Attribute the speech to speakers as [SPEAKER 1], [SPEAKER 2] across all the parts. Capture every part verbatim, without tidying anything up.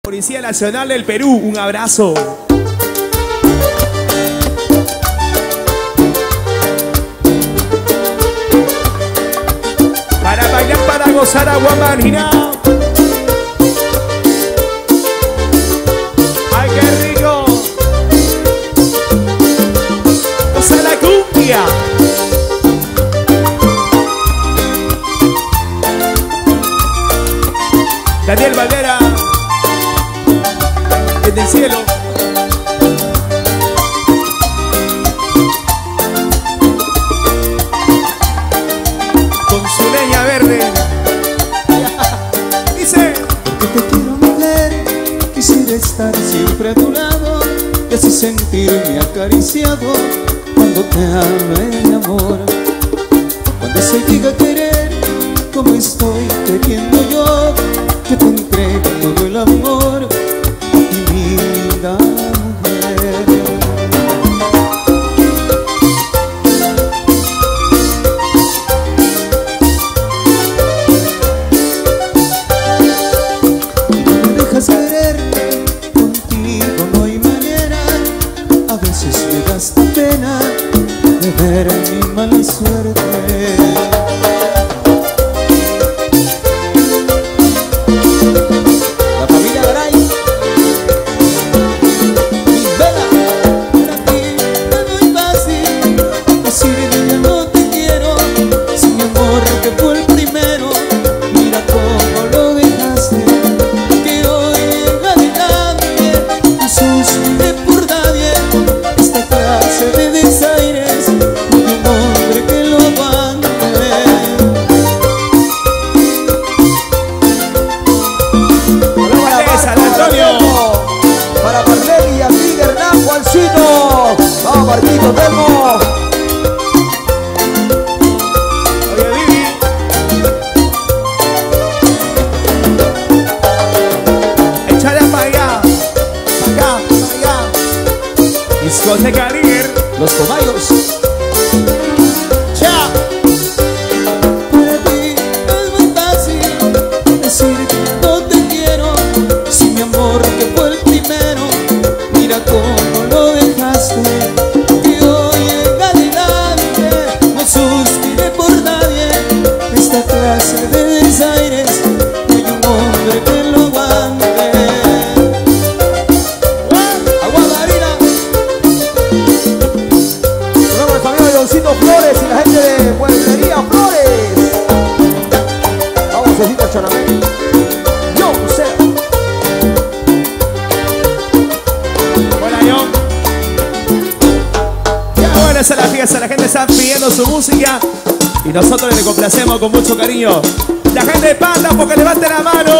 [SPEAKER 1] Policía Nacional del Perú, un abrazo. Para bailar, para gozar, agua marginal. ¡Ay, qué rico! ¡Goza la cumbia! Daniel Valera, desde el cielo. Con su leña verde. Dice:
[SPEAKER 2] porque te quiero, mujer, quisiera estar siempre a tu lado y así sentirme acariciado cuando te hable de amor. Cuando se diga querer como estoy queriendo yo, que te entregue todo el amor y mi linda mujer. Y no me dejas querer, contigo no hay manera. A veces me da esta pena de ver mi mala suerte.
[SPEAKER 3] ¡Vamos, Marquito, Telmo!
[SPEAKER 1] Oye, Vivi. Échale para allá, para acá, para allá. Discoteca Líder,
[SPEAKER 2] Los Cobayos.
[SPEAKER 1] ¡Cha!
[SPEAKER 2] Para ti es muy fácil decir que no te quiero, si mi amor que fue el primero, mira cómo lo dejaste. Que hoy en adelante no suspiré por nadie. Esta clase de desaires no hay un hombre que lo aguante. Agua Marina.
[SPEAKER 3] Sonamos el familia de Doncito Flores y la gente de Mueblería Flores. Vamos, Cecita Charamé. Yo, sé.
[SPEAKER 1] Hola, John. Ya bueno, esa es la fiesta, la gente está pidiendo su música y nosotros le complacemos con mucho cariño. La gente de Panda, porque levante la mano.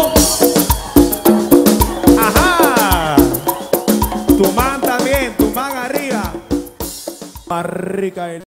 [SPEAKER 1] Ajá. Tu man también, tu man arriba. Más rica.